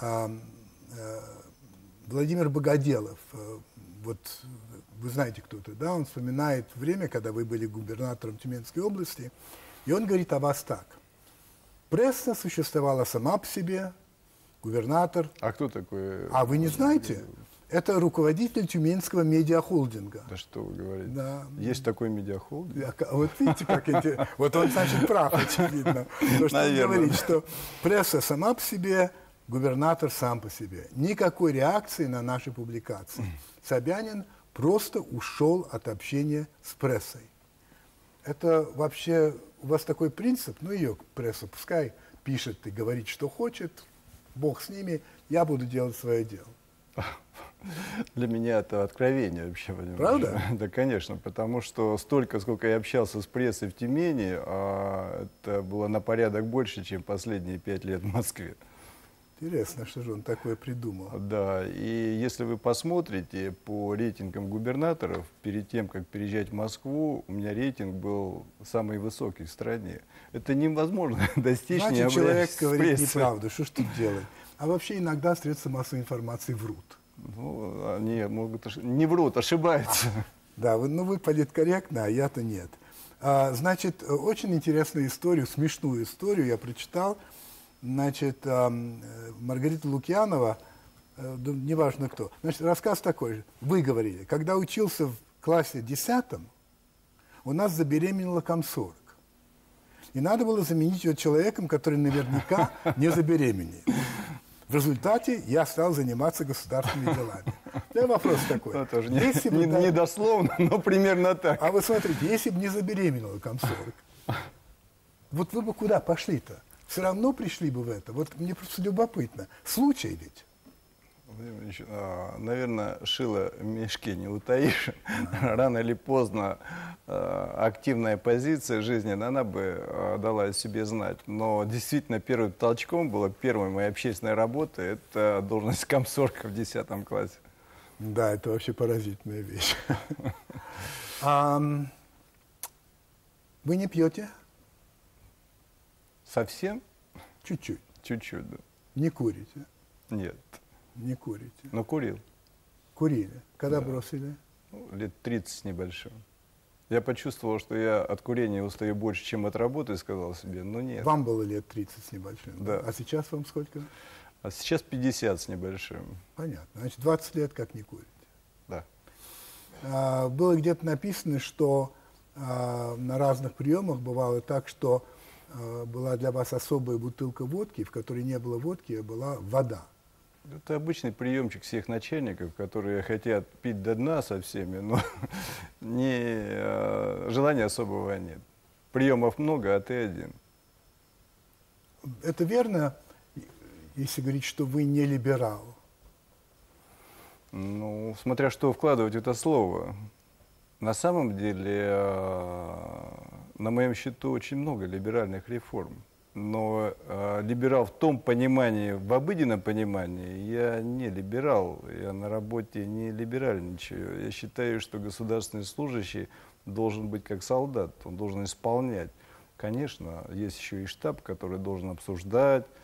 Владимир Богоделов, вот вы знаете, кто это, да, он вспоминает время, когда вы были губернатором Тюменской области, и он говорит о вас так. Пресса существовала сама по себе, губернатор. А кто такой? А вы не знаете? Это руководитель Тюменского медиахолдинга. Да что вы говорите? Да. Есть такой медиахолдинг? Вот видите, как эти... Вот он, значит, прав, очевидно. То, что он говорит, что пресса сама по себе, губернатор сам по себе. Никакой реакции на наши публикации. Собянин просто ушел от общения с прессой. Это вообще у вас такой принцип? Ну, ее пресса пускай пишет и говорит, что хочет. Бог с ними, я буду делать свое дело. Для меня это откровение вообще, понимаешь? Правда? Да, конечно, потому что столько, сколько я общался с прессой в Тюмени, это было на порядок больше, чем последние 5 лет в Москве. Интересно, что же он такое придумал. Да, и если вы посмотрите по рейтингам губернаторов, перед тем, как переезжать в Москву, у меня рейтинг был самый высокий в стране. Это невозможно достичь, не Значит, человек обращаясь с говорит прессой. неправду, что ж тут делать? А вообще иногда средства массовой информации врут. Ну, они могут не врут, ошибаются. Да, вы политкорректны, а я-то нет. Значит, очень интересную историю, смешную историю я прочитал. Значит, Маргарита Лукьянова, неважно кто, значит, рассказ такой же. Вы говорили, когда учился в классе 10, у нас забеременела комсорг. И надо было заменить ее человеком, который наверняка не забеременеет. В результате я стал заниматься государственными делами. Да, вопрос такой. Ну, тоже Если бы, да, не дословно, но примерно так. а вы смотрите, если бы не забеременела комсорг, вот вы бы куда пошли-то? Все равно пришли бы в это. Вот мне просто любопытно. Случай ведь. Наверное, шило в мешке не утаишь. Рано или поздно активная позиция жизненная, она бы дала о себе знать. Но действительно первым толчком была первой моей общественной работы, это должность комсорга в 10 классе. Да, это вообще поразительная вещь. Вы не пьете? Совсем? Чуть-чуть. Чуть-чуть, да. Не курите? Нет. Не курите. Но курил. Курили. Когда Да. бросили? Ну, лет 30 с небольшим. Я почувствовал, что я от курения устаю больше, чем от работы, и сказал себе, ну нет. Вам было лет 30 с небольшим. Да. А сейчас вам сколько? А сейчас 50 с небольшим. Понятно. Значит, 20 лет как не курите. Да. Было где-то написано, что на разных приемах бывало так, что была для вас особая бутылка водки, в которой не было водки, а была вода. Это обычный приемчик всех начальников, которые хотят пить до дна со всеми, но желания особого нет. Приемов много, а ты один. Это верно, если говорить, что вы не либерал? Ну, смотря что вкладывать в это слово. На самом деле, на моем счету очень много либеральных реформ. Но либерал в том понимании, в обыденном понимании, я не либерал. Я на работе не либеральничаю. Я считаю, что государственный служащий должен быть как солдат. Он должен исполнять. Конечно, есть еще и штаб, который должен обсуждать,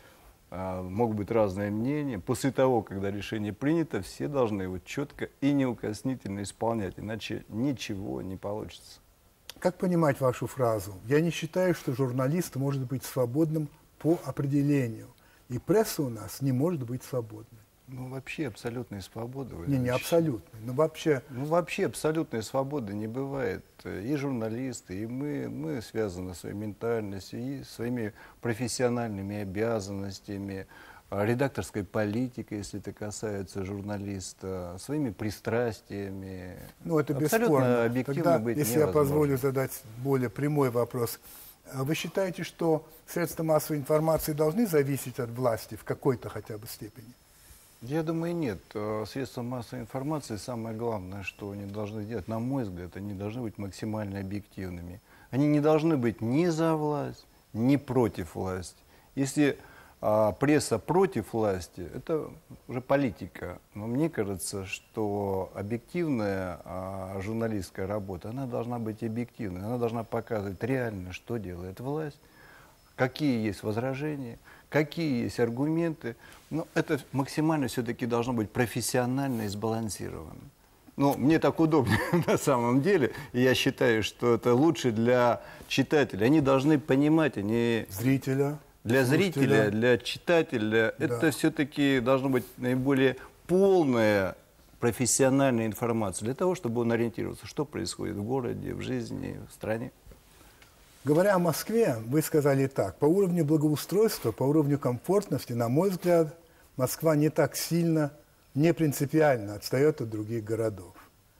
могут быть разные мнения. После того, когда решение принято, все должны его четко и неукоснительно исполнять, иначе ничего не получится. Как понимать вашу фразу? Я не считаю, что журналист может быть свободным по определению. И пресса у нас не может быть свободной. Ну, вообще абсолютной свободы. Не абсолютной, но вообще... Ну, вообще абсолютной свободы не бывает. И журналисты, и мы связаны своей ментальностью, и своими профессиональными обязанностями, редакторской политикой, если это касается журналиста, своими пристрастиями. Ну, это абсолютно бесспорно. объективно Тогда, быть если невозможно. я позволю задать более прямой вопрос, вы считаете, что средства массовой информации должны зависеть от власти в какой-то хотя бы степени? Я думаю, нет. Средства массовой информации, самое главное, что они должны делать, на мой взгляд, они должны быть максимально объективными. Они не должны быть ни за власть, ни против власти. Если пресса против власти, это уже политика. Но мне кажется, что объективная журналистская работа, она должна быть объективной. Она должна показывать реально, что делает власть, какие есть возражения, какие есть аргументы. Но это максимально все-таки должно быть профессионально и сбалансировано. Ну, мне так удобнее на самом деле, и я считаю, что это лучше для читателей. Они должны понимать, они... Зрителя. Для зрителя, для читателя, да. Это все-таки должно быть наиболее полная профессиональная информация, для того, чтобы он ориентировался, что происходит в городе, в жизни, в стране. Говоря о Москве, вы сказали так: по уровню благоустройства, по уровню комфортности, на мой взгляд, Москва не так сильно, не принципиально отстает от других городов.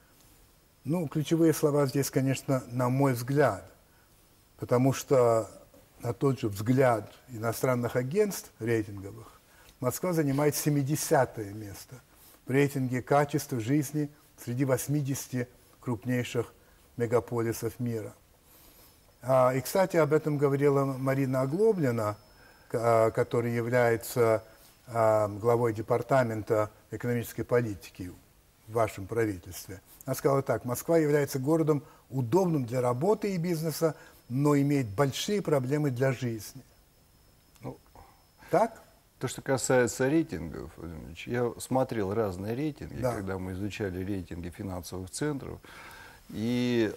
Ну, ключевые слова здесь, конечно, на мой взгляд, потому что на тот же взгляд иностранных агентств рейтинговых Москва занимает 70-е место в рейтинге качества жизни среди 80 крупнейших мегаполисов мира. И, кстати, об этом говорила Марина Оглоблина, которая является главой департамента экономической политики в вашем правительстве. Она сказала так: Москва является городом удобным для работы и бизнеса, но имеет большие проблемы для жизни. Ну, так? То, что касается рейтингов, я смотрел разные рейтинги, да. Когда мы изучали рейтинги финансовых центров, и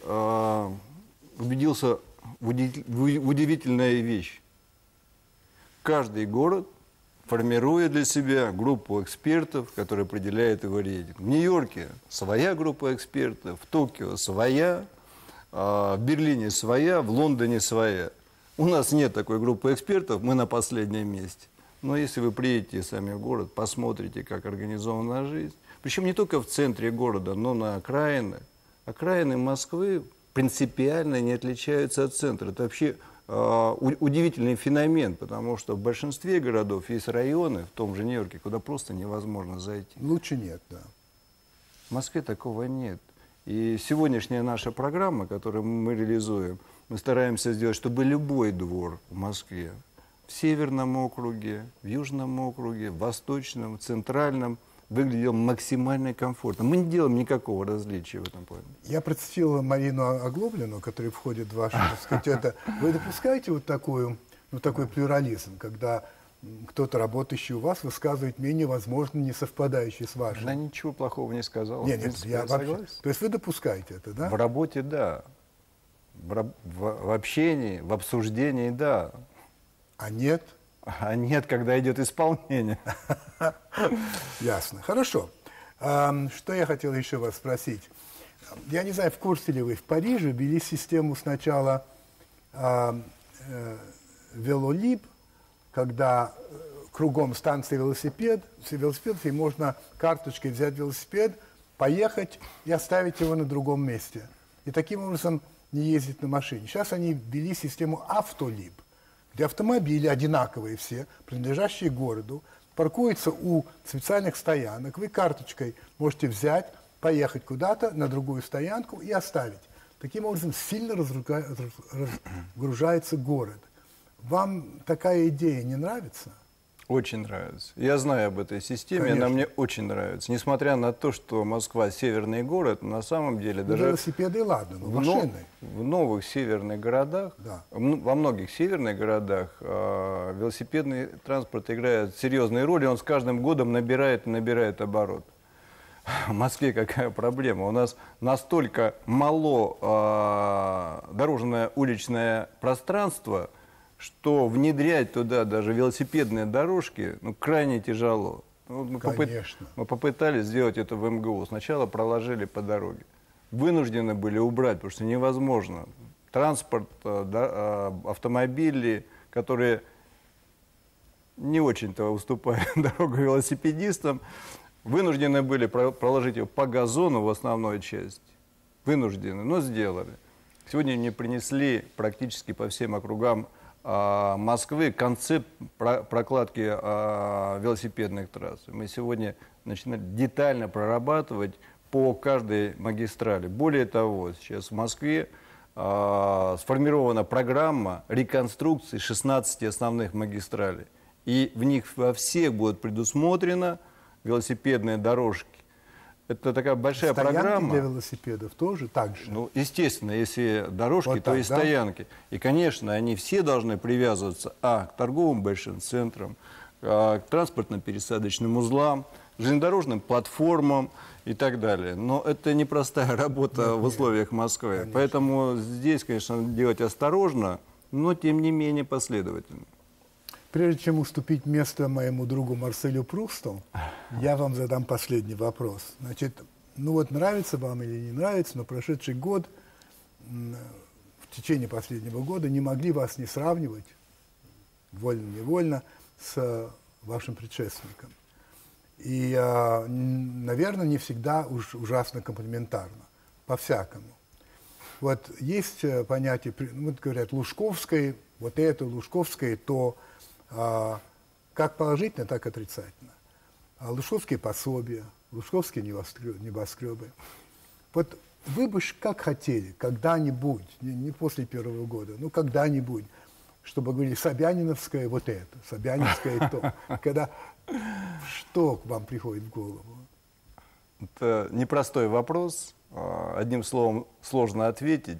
убедился в удивительная вещь. Каждый город формирует для себя группу экспертов, которые определяют его рейтинг. В Нью-Йорке своя группа экспертов, в Токио своя, в Берлине своя, в Лондоне своя. У нас нет такой группы экспертов, мы на последнем месте. Но если вы приедете сами в город, посмотрите, как организована жизнь, причем не только в центре города, но на окраинах. Окраины Москвы принципиально не отличаются от центра. Это вообще удивительный феномен, потому что в большинстве городов есть районы, в том же Нью-Йорке, куда просто невозможно зайти. Лучше нет, да. В Москве такого нет. И сегодняшняя наша программа, которую мы реализуем, мы стараемся сделать, чтобы любой двор в Москве, в Северном округе, в Южном округе, в Восточном, в Центральном, выглядел максимально комфортно. Мы не делаем никакого различия в этом плане. Я процитировал Марину Оглоблину, которая входит в ваше, так сказать, это. Вы допускаете вот такой плюрализм, когда кто-то, работающий у вас, высказывает мнение, возможно, не совпадающее с вашим? Она ничего плохого не сказала. Нет, я вообще... То есть вы допускаете это, да? В работе, да. В общении, в обсуждении, да. А нет? А нет, когда идет исполнение. Ясно. Хорошо. Что я хотел еще вас спросить? Я не знаю, в курсе ли вы, в Париже ввели систему сначала велолиб, когда кругом станции велосипедов, и можно карточкой взять велосипед, поехать и оставить его на другом месте. И таким образом не ездить на машине. Сейчас они ввели систему автолиб, где автомобили одинаковые все, принадлежащие городу, паркуются у специальных стоянок. Вы карточкой можете взять, поехать куда-то на другую стоянку и оставить. Таким образом сильно разгружается город. Вам такая идея не нравится? Очень нравится. Я знаю об этой системе, Конечно. она мне очень нравится. Несмотря на то, что Москва северный город, на самом деле Ну, даже велосипеды, ладно, но машины. в новых северных городах, Да. во многих северных городах велосипедный транспорт играет серьезную роль, и он с каждым годом набирает и набирает оборот. В Москве какая проблема? У нас настолько мало дорожное уличное пространство, что внедрять туда даже велосипедные дорожки крайне тяжело. Конечно. Мы попытались сделать это в МГУ. Сначала проложили по дороге. Вынуждены были убрать, потому что невозможно. Транспорт, автомобили, которые не очень-то уступают дорогу велосипедистам, вынуждены были проложить его по газону в основной части. Вынуждены, но сделали. Сегодня мне принесли практически по всем округам Москвы концепт прокладки велосипедных трасс. Мы сегодня начинали детально прорабатывать по каждой магистрали. Более того, сейчас в Москве сформирована программа реконструкции 16 основных магистралей. И в них во всех будет предусмотрено велосипедные дорожки. Это такая большая Стоянки программа. для велосипедов тоже так же. Ну, естественно, если дорожки, Вот то так, и да? стоянки. И, конечно, они все должны привязываться, к торговым большим центрам, к транспортно-пересадочным узлам, железнодорожным платформам и так далее. Но это непростая работа в условиях Москвы. Конечно. Поэтому здесь, конечно, делать осторожно, но, тем не менее, последовательно. Прежде чем уступить место моему другу Марселю Прусту, я вам задам последний вопрос. Значит, ну вот нравится вам или не нравится, но прошедший год, в течение последнего года, не могли вас не сравнивать, вольно-невольно, с вашим предшественником. И, наверное, не всегда ужасно комплиментарно, по-всякому. Вот есть понятие, вот говорят, Лужковской, вот это, Лужковской, то как положительно, так и отрицательно. Лужковские пособия, Лужковские небоскребы. Вот вы бы как хотели, когда-нибудь, не после первого года, но когда-нибудь, чтобы говорили Собяниновское вот это, Собяниновское то. Когда, что вам приходит в голову? Это непростой вопрос. Одним словом сложно ответить,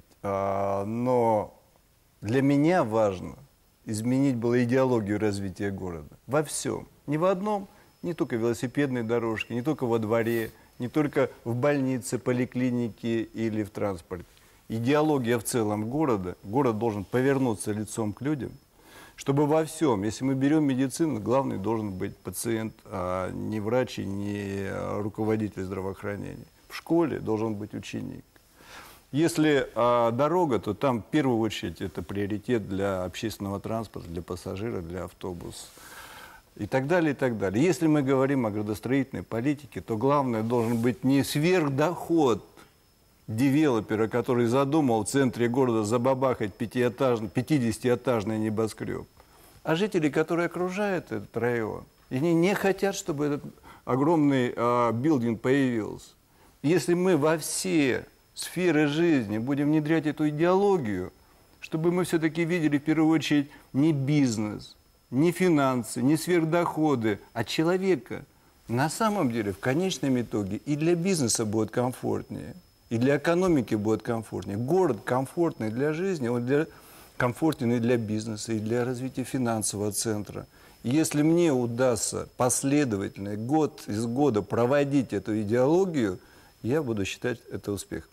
но для меня важно изменить было идеологию развития города. Во всем. Не в одном, не только велосипедной дорожке, не только во дворе, не только в больнице, поликлинике или в транспорте. Идеология в целом города. Город должен повернуться лицом к людям, чтобы во всем, если мы берем медицину, главный должен быть пациент, а не врач и не руководитель здравоохранения. В школе должен быть ученик. Если дорога, то там в первую очередь это приоритет для общественного транспорта, для пассажира, для автобуса и так далее, и так далее. Если мы говорим о градостроительной политике, то главное должен быть не сверхдоход девелопера, который задумал в центре города забабахать 50-этажный небоскреб, а жители, которые окружают этот район, и они не хотят, чтобы этот огромный билдинг появился. Если мы во все сферы жизни будем внедрять эту идеологию, чтобы мы все-таки видели в первую очередь не бизнес, не финансы, не сверхдоходы, а человека. На самом деле, в конечном итоге и для бизнеса будет комфортнее, и для экономики будет комфортнее. Город комфортный для жизни, он комфортен и для бизнеса, и для развития финансового центра. И если мне удастся последовательно, год из года проводить эту идеологию, я буду считать это успехом.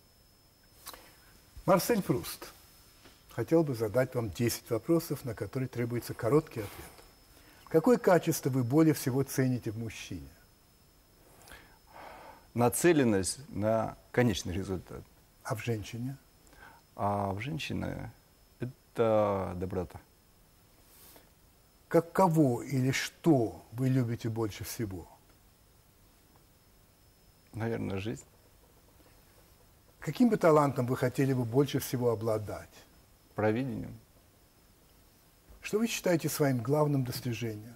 Марсель Пруст, хотел бы задать вам 10 вопросов, на которые требуется короткий ответ. Какое качество вы более всего цените в мужчине? Нацеленность на конечный результат. А в женщине? А в женщине это доброта. Кого или что вы любите больше всего? Наверное, жизнь. Каким бы талантом вы хотели бы больше всего обладать? Провидением. Что вы считаете своим главным достижением?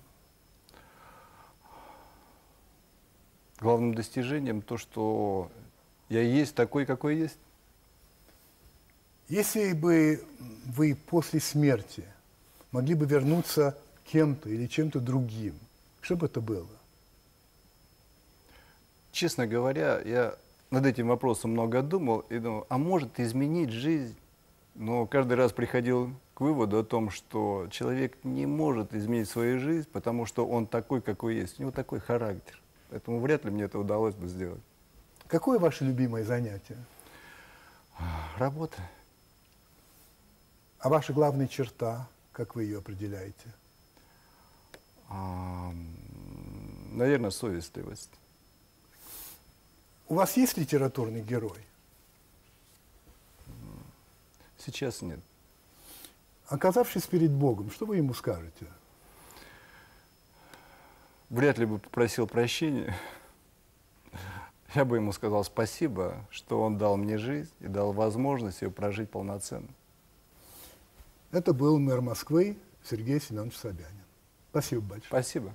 Главным достижением то, что я есть такой, какой есть. Если бы вы после смерти могли бы вернуться кем-то или чем-то другим, что бы это было? Честно говоря, я над этим вопросом много думал и думал, а может изменить жизнь? Но каждый раз приходил к выводу о том, что человек не может изменить свою жизнь, потому что он такой, какой есть. У него такой характер. Поэтому вряд ли мне это удалось бы сделать. Какое ваше любимое занятие? Работа. А ваша главная черта, как вы ее определяете? Наверное, совестливость. У вас есть литературный герой? Сейчас нет. Оказавшись перед Богом, что вы ему скажете? Вряд ли бы попросил прощения. Я бы ему сказал спасибо, что он дал мне жизнь и дал возможность ее прожить полноценно. Это был мэр Москвы Сергей Семенович Собянин. Спасибо большое. Спасибо.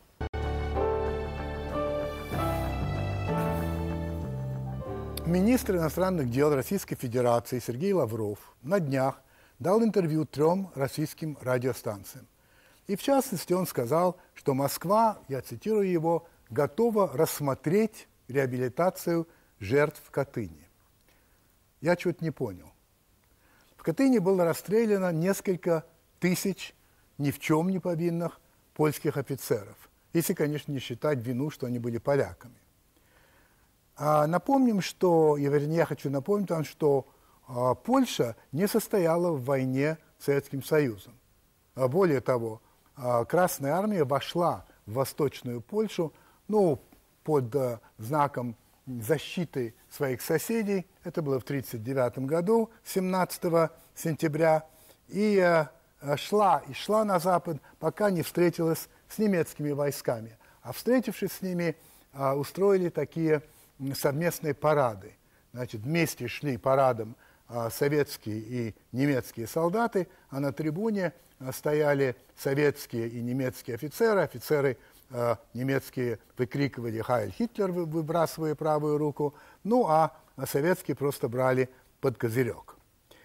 Министр иностранных дел Российской Федерации Сергей Лавров на днях дал интервью 3 российским радиостанциям. И в частности он сказал, что Москва, я цитирую его, готова рассмотреть реабилитацию жертв в Катыни. Я чего-то не понял. В Катыни было расстреляно несколько тысяч ни в чем не повинных польских офицеров, если, конечно, не считать вину, что они были поляками. Напомним, что, я хочу напомнить вам, что Польша не состояла в войне с Советским Союзом. Более того, Красная Армия вошла в Восточную Польшу, под знаком защиты своих соседей. Это было в 1939 году, 17 сентября. И шла на запад, пока не встретилась с немецкими войсками. А встретившись с ними, устроили такие совместные парады. Значит, вместе шли парадом советские и немецкие солдаты, а на трибуне стояли советские и немецкие офицеры. Офицеры немецкие выкрикивали «Хайль Хитлер», выбрасывая правую руку, а советские просто брали под козырек.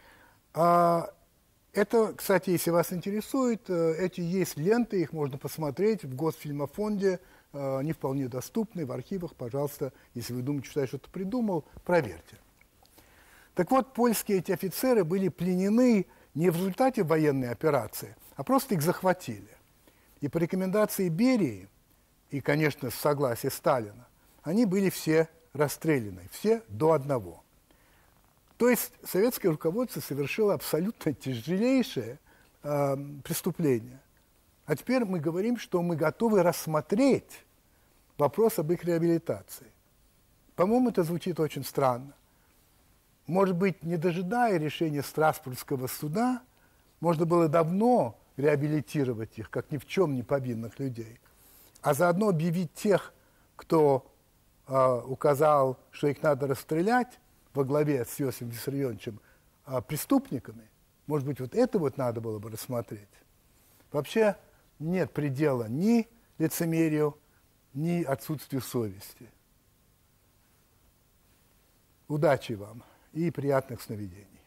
Это, кстати, если вас интересует, эти есть ленты, их можно посмотреть в Госфильмофонде, они вполне доступны в архивах, пожалуйста, если вы думаете, что я что-то придумал, проверьте. Так вот, польские эти офицеры были пленены не в результате военной операции, а просто их захватили. И по рекомендации Берии, и, конечно, с согласия Сталина, они были все расстреляны, все до одного. То есть советское руководство совершило абсолютно тяжелейшее преступление. А теперь мы говорим, что мы готовы рассмотреть вопрос об их реабилитации. По-моему, это звучит очень странно. Может быть, не дожидая решения Страсбургского суда, можно было давно реабилитировать их, как ни в чем не повинных людей, а заодно объявить тех, кто указал, что их надо расстрелять во главе с Иосифом Виссарионовичем, преступниками. Может быть, вот это вот надо было бы рассмотреть. Вообще нет предела ни лицемерию, ни отсутствию совести. Удачи вам и приятных сновидений.